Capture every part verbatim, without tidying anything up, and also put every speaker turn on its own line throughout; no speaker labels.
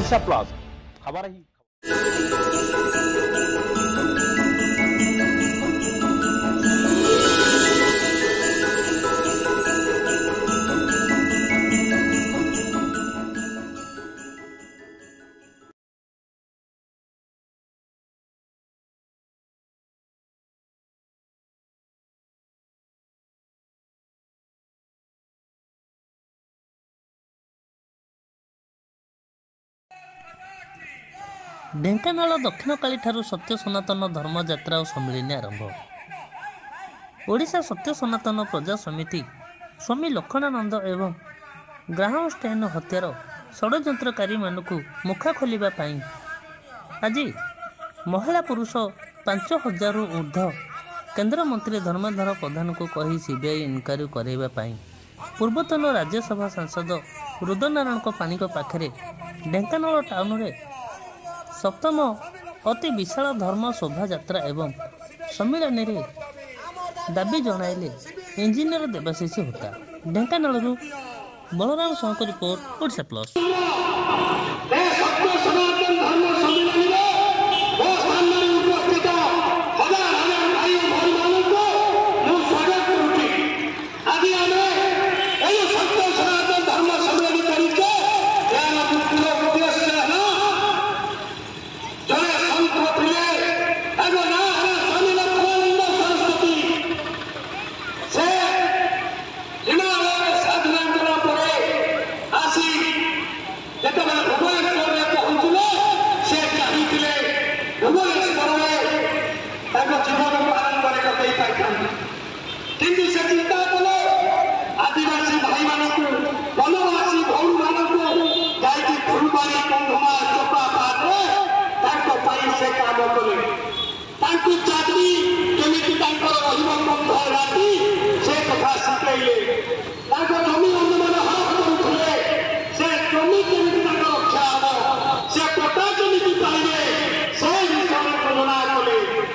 Odisha plus खबर ही
ଢେଙ୍କାନାଳ ଦକ୍ଷିଣକାଳୀ ଠାରୁ ସତ୍ୟ ସନାତନ ଧର୍ମଯାତ୍ରା ଓ ସମ୍ମିଳନୀ ଆରମ୍ଭ। ଓଡ଼ିଶା ସତ୍ୟ ସନାତନ ପ୍ରଜା ସମିତି ସ୍ୱାମୀ ଲକ୍ଷ୍ମଣାନନ୍ଦ ଏବଂ ଗ୍ରାହମଷ୍ଟେନ୍ ହତ୍ୟାର ଷଡ଼ଯନ୍ତ୍ରକାରୀମାନଙ୍କୁ ମୁଖା ଖୋଲିବା ପାଇଁ ଆଜି ମହିଳା ପୁରୁଷ ପାଞ୍ଚ ହଜାରରୁ ଉର୍ଦ୍ଧ୍ୱ କେନ୍ଦ୍ରମନ୍ତ୍ରୀ ଧର୍ମେନ୍ଦ୍ର ପ୍ରଧାନଙ୍କୁ କହି ସିବିଆଇ ଇନକ୍ୱାରି କରାଇବା ପାଇଁ ପୂର୍ବତନ ରାଜ୍ୟସଭା ସାଂସଦ ରୁଦ୍ରନାରାୟଣ ପାଣିଙ୍କ ପାଖରେ ଢେଙ୍କାନାଳ ଟାଉନରେ ସପ୍ତମ ଅତି ବିଶାଳ ଧର୍ମ ଶୋଭାଯାତ୍ରା ଏବଂ ସମ୍ମିଳନୀରେ ଦାବି ଜଣାଇଲେ ଇଞ୍ଜିନିୟର ଦେବାଶିଷ ହୋତା। ଢେଙ୍କାନାଳରୁ ବଳରାମ ସାହୁଙ୍କ ରିପୋର୍ଟ, ଓଡ଼ିଶା ପ୍ଲସ୍।
କିନ୍ତୁ ସେ ଚିନ୍ତା କଲେ ଆଦିବାସୀ ଭାଇମାନଙ୍କୁ ବନବାସୀ ଭଉଣୀମାନଙ୍କୁ ଯାଇକି ଫୁଲବାଣୀ କନ୍ଧମାଳ ଚୋପାପାଟରେ ତାଙ୍କ ପାଇଁ ସେ କାମ କଲେ। ତାଙ୍କୁ ଚାକିରି କେମିତି ତାଙ୍କର ରହିବ ବନ୍ଧ ରାତି ସେ କଥା ଶିଖେଇଲେ। ତାଙ୍କ ଜମି ଅନ୍ୟମାନେ ହଡପ କରୁଥିଲେ, ସେ ଜମି କେମିତି ତାଙ୍କ ରକ୍ଷା ହେବ, ସେ ପଟା କେମିତି ପାଇବେ ସେ ବିଷୟରେ ଯୋଜନା କଲେ।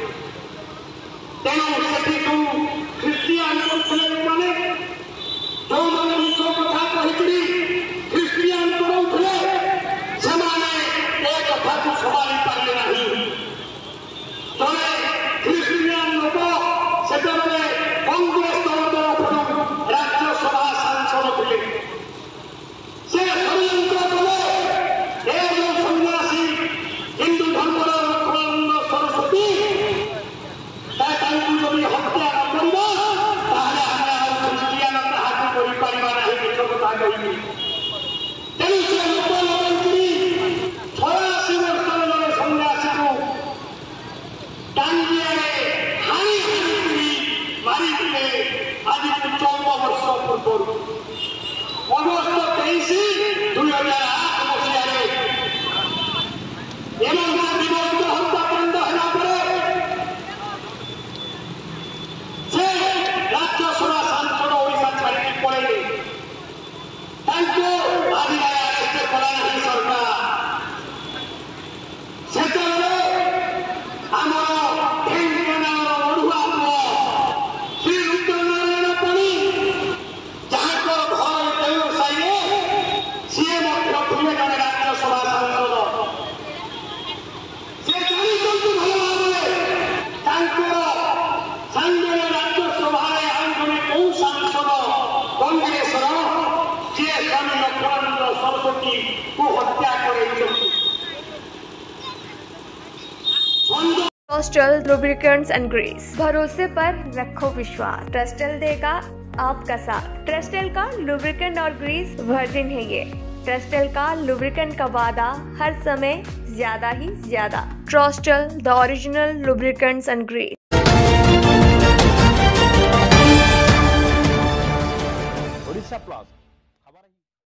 ତେଣୁ ସେଠିକୁ ଖ୍ରୀଷ୍ଟିଆନ କରୁଥିଲେ ମାନେ ଯେଉଁମାନେ ନିଜ କଥା କହିକିରି ଖ୍ରୀଷ୍ଟିଆନ କରାଉଥିଲେ ସେମାନେ ଏ କଥାକୁ ସମ୍ଭାଳି ପାରିଲେ ନାହିଁ। ଜଣେ ଖ୍ରୀଷ୍ଟିଆନ ଲୋକ ସେତେବେଳେ କଂଗ୍ରେସ ଦଳ ତରଫରୁ ରାଜ୍ୟସଭା ସାଂସଦ ଥିଲେ। ସେ ଷଡ଼ଯନ୍ତ୍ର କଲେ ଏ ଯେଉଁ ସନ୍ନ୍ୟାସୀ ହିନ୍ଦୁ ଧର୍ମର ଲକ୍ଷ୍ମଣାନନ୍ଦ ସରସ୍ୱତୀ ତାଙ୍କୁ ଯଦି ହତ୍ୟା ନ କରିବା ତାହେଲେ ଆମେ ଆଉ ଖ୍ରୀଷ୍ଟିଆନ କାହାକୁ କରିପାରିବା ନାହିଁ ମିଛ କଥା କହିବି। ତେଣୁ ସେ ଲୋକ ଲଗାଇକିରି ଛୟାଅଶୀ ବର୍ଷର ଜଣେ ସନ୍ନ୍ୟାସୀକୁ ଟାଙ୍ଗିଆରେ ହାଣି ହାଣିକିରି ମାରିଥିଲେ ଆଜିକୁ ଚଉଦ ବର୍ଷ ପୂର୍ବରୁ। ଅଗଷ୍ଟ ତେଇଶ ଦୁଇ ହଜାର ଆଠ ମସିହାରେ ଏବଂ ସେ ବିଭକ୍ତ ହତ୍ୟାକାଣ୍ଡ ହେଲା ପରେ ସେ ରାଜ୍ୟସଭା ସାଂସଦ ଓଡ଼ିଶା ଛାଡ଼ିକି ପଳେଇଲେ। ତାଙ୍କୁ ଆଜି ଯାଏ ଆରେଷ୍ଟ କଲା ନାହିଁ ସରକାର। ସେତେବେଳେ ଆମର ଢେଙ୍କାନାଳର ଲଢୁଆ ପୁଅ ଶ୍ରୀ ରୁଦ୍ରନାରାୟଣ ପାଣି ଯାହାଙ୍କର ଘର ଦେଉସାହିରେ ସିଏ ମଧ୍ୟ ଥିଲେ ଜଣେ ରାଜ୍ୟସଭା ସାଂସଦ। ସେ ଜାଣିଛନ୍ତି ଭଲ ଭାବରେ ତାଙ୍କର ସାଙ୍ଗରେ ରାଜ୍ୟସଭାରେ ଆଉ ଜଣେ କୋଉ ସାଂସଦ କଂଗ୍ରେସର ଯିଏ ସ୍ୱାମୀ ଲକ୍ଷ୍ମଣାନନ୍ଦ ସରସ୍ୱତୀକୁ ହତ୍ୟା କରାଇଛନ୍ତି।
ट्रस्टल लुब्रिकेंट्स एंड ग्रीस, भरोसे पर रखो विश्वास। ट्रस्टल देगा आपका साथ। ट्रस्टल का लुब्रिकेंट और ग्रीस वर्जिन है ये। ट्रस्टल का लुब्रिकेंट का वादा हर समय ज्यादा ही ज्यादा। Trustol the original lubricants and grease.
Odisha plus.